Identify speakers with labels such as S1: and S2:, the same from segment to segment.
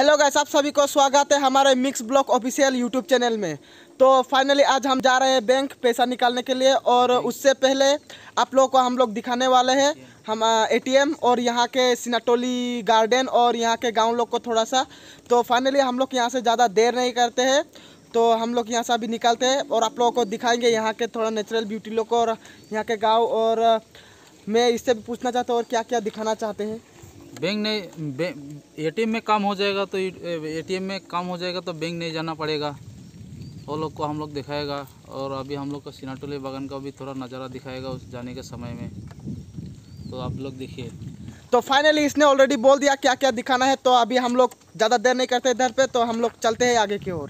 S1: Hello guys, आप सभी को स्वागत है हमारे mix blog official YouTube channel में। तो फाइनली आज हम जा रहे हैं बैंक पैसा निकालने के लिए, और उससे पहले आप लोगों को हम लोग दिखाने वाले हैं हम एटीएम और यहाँ के सिनाटोली गार्डन और यहाँ के गांव लोग को थोड़ा सा। तो फाइनली हम लोग यहाँ से ज़्यादा देर नहीं करते हैं, तो हम लोग यहाँ से अभी निकलते हैं और आप लोगों को दिखाएंगे यहाँ के थोड़ा नेचुरल ब्यूटी लोग को और यहाँ के गाँव। और मैं इससे भी पूछना चाहता हूँ और क्या क्या दिखाना चाहते हैं।
S2: बैंक नहीं, एटीएम में काम हो जाएगा तो एटीएम में काम हो जाएगा तो बैंक नहीं जाना पड़ेगा, वो लोग को हम लोग दिखाएगा। और अभी हम लोग को सिनाटोली बागान का भी थोड़ा नज़ारा दिखाएगा उस जाने के समय में, तो आप लोग देखिए।
S1: तो फाइनली इसने ऑलरेडी बोल दिया क्या क्या दिखाना है, तो अभी हम लोग ज़्यादा देर नहीं करते इधर पे, तो हम लोग चलते हैं आगे की ओर।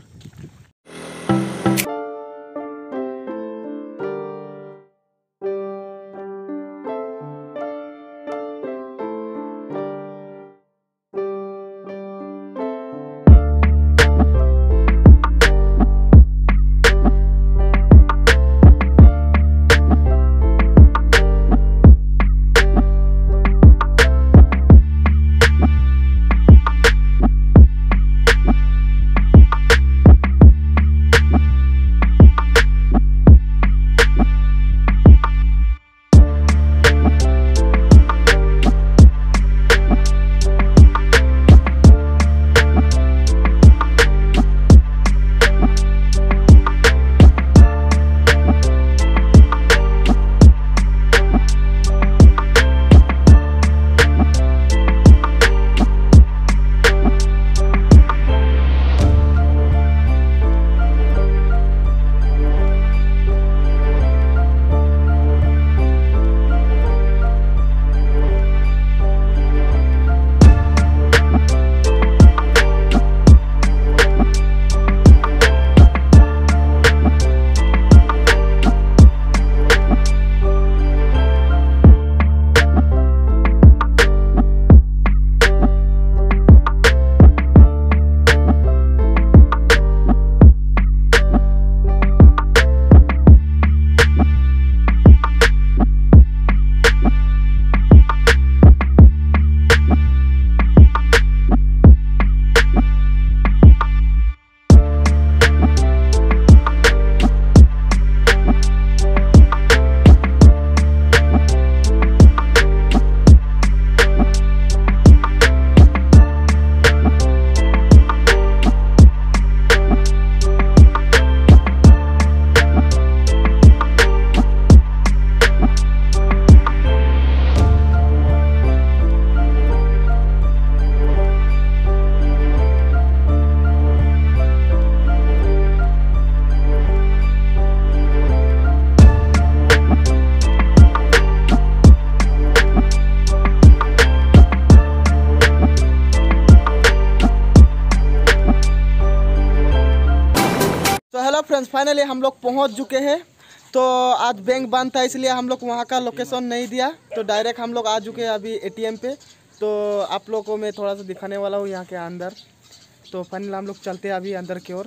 S1: हेलो फ्रेंड्स, फाइनली हम लोग पहुंच चुके हैं। तो आज बैंक बंद था इसलिए हम लोग वहां का लोकेशन नहीं दिया, तो डायरेक्ट हम लोग आ चुके हैं अभी एटीएम पे। तो आप लोगों को मैं थोड़ा सा दिखाने वाला हूं यहाँ के अंदर। तो फाइनली हम लोग चलते हैं अभी अंदर की ओर।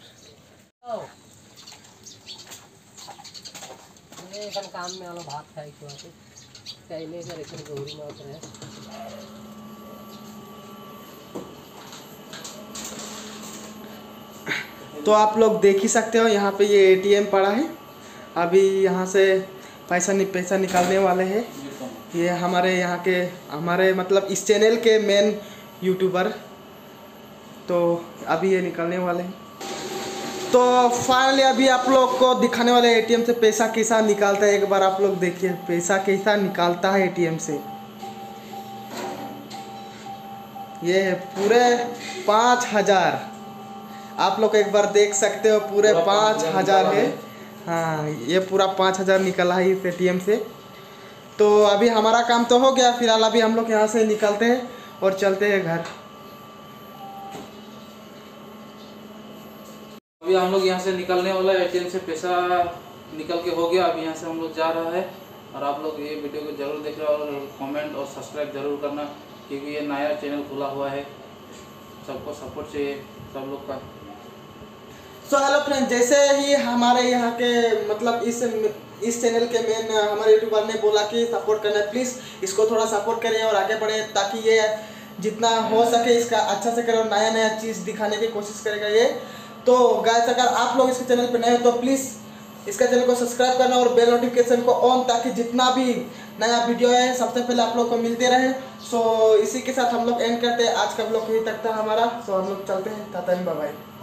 S1: तो आप लोग देख ही सकते हो यहाँ पे ये एटीएम पड़ा है। अभी यहाँ से पैसा निकालने वाले हैं। ये हमारे यहाँ के मतलब इस चैनल के मेन यूट्यूबर, तो अभी ये निकालने वाले हैं। तो फाइनली अभी आप लोग को दिखाने वाले एटीएम से पैसा कैसा निकालता है। एक बार आप लोग देखिए पैसा कैसा निकालता है एटीएम से। ये है पूरे 5000, आप लोग एक बार देख सकते हो, पूरे 5000 है। हाँ, ये पूरा 5000 निकला है इस एटीएम से। तो अभी हमारा काम तो हो गया, फिलहाल अभी हम लोग यहाँ से निकलते हैं और चलते हैं घर।
S2: अभी हम लोग यहाँ से निकलने वाला है, एटीएम से पैसा निकल के हो गया। अभी यहाँ से हम लोग जा रहा है, और आप लोग ये वीडियो को जरूर देखना और कमेंट और सब्सक्राइब जरूर करना, क्योंकि ये नया चैनल खुला हुआ है। सबको सपोर्ट चाहिए सब लोग का।
S1: सो हेलो फ्रेंड्स, जैसे ही हमारे यहाँ के मतलब इस चैनल के मेन हमारे यूट्यूबर ने बोला कि सपोर्ट करना है, प्लीज़ इसको थोड़ा सपोर्ट करिए और आगे बढ़े, ताकि ये जितना हो सके इसका अच्छा से करें और नया नया चीज़ दिखाने की कोशिश करेगा ये। तो गाइस अगर आप लोग इसके चैनल पे नए हो तो प्लीज़ इसका चैनल को सब्सक्राइब करना और बेल नोटिफिकेशन को ऑन, ताकि जितना भी नया वीडियो है सबसे पहले आप लोग को मिलते रहे। सो इसी के साथ हम लोग एंड करते हैं आज का ब्लॉग, यहीं तक था हमारा। सो हम लोग चलते हैं, टाटा बाय बाय।